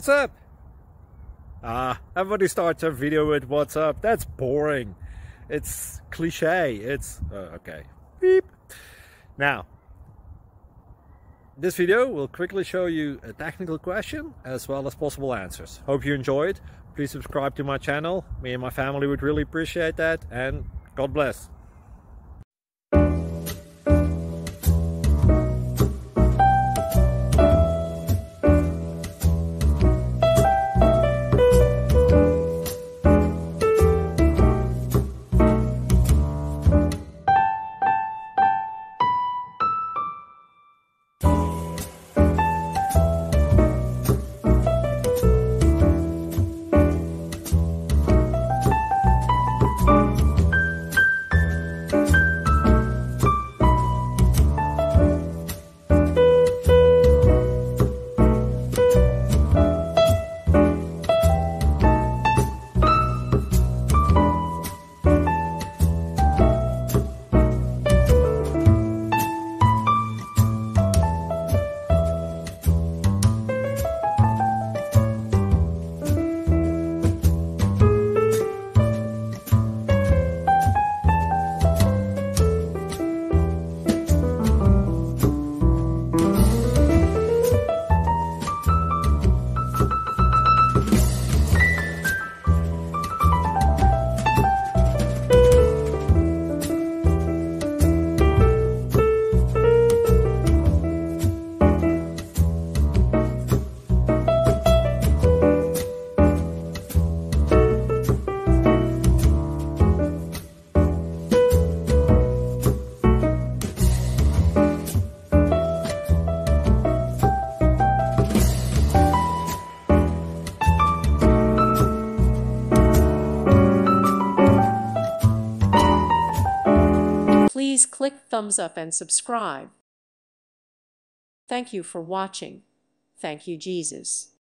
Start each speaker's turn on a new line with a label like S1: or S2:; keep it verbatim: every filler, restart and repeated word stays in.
S1: what's up? Ah, everybody starts a video with what's up. That's boring. It's cliche. It's uh, okay. Beep. Now, this video will quickly show you a technical question as well as possible answers. Hope you enjoyed. Please subscribe to my channel. Me and my family would really appreciate that, and God bless.
S2: Please click thumbs up and subscribe. Thank you for watching. Thank you, Jesus.